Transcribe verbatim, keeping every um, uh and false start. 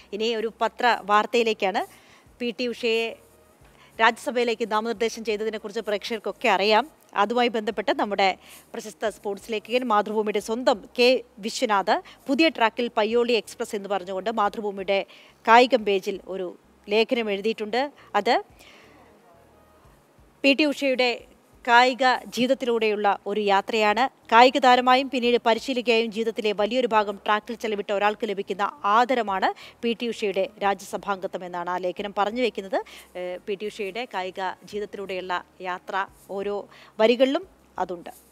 ഇനി ഒരു പത്ര വാർത്തയിലേക്കാണ്. പി ടി ഉഷയെ രാജ്യസഭയിലേക്ക് നാമനിർദ്ദേശം ചെയ്തതിനെക്കുറിച്ച് പ്രേക്ഷകർക്കൊക്കെ അറിയാം. അതുമായി ബന്ധപ്പെട്ട് നമ്മുടെ പ്രശസ്ത സ്പോർട്സ് ലേഖകൻ മാതൃഭൂമിയുടെ സ്വന്തം കെ വിശ്വനാഥ് പുതിയ ട്രാക്കിൽ പയ്യോളി എക്സ്പ്രസ് എന്ന് പറഞ്ഞുകൊണ്ട് മാതൃഭൂമിയുടെ കായികം പേജിൽ ഒരു ലേഖനം എഴുതിയിട്ടുണ്ട്. അത് പി ടി ഉഷയുടെ കായിക ജീവിതത്തിലൂടെയുള്ള ഒരു യാത്രയാണ്. കായിക താരമായും പിന്നീട് പരിശീലിക്കുകയും ജീവിതത്തിലെ വലിയൊരു ഭാഗം ട്രാക്കിൽ ചെലവിട്ട ഒരാൾക്ക് ലഭിക്കുന്ന ആദരമാണ് പി ടി ഉഷയുടെ രാജ്യസഭാംഗത്വം എന്നാണ് ആ ലേഖനം പറഞ്ഞു വെക്കുന്നത്. പി ടി ഉഷയുടെ കായിക ജീവിതത്തിലൂടെയുള്ള യാത്ര ഓരോ വരികളിലും അതുണ്ട്.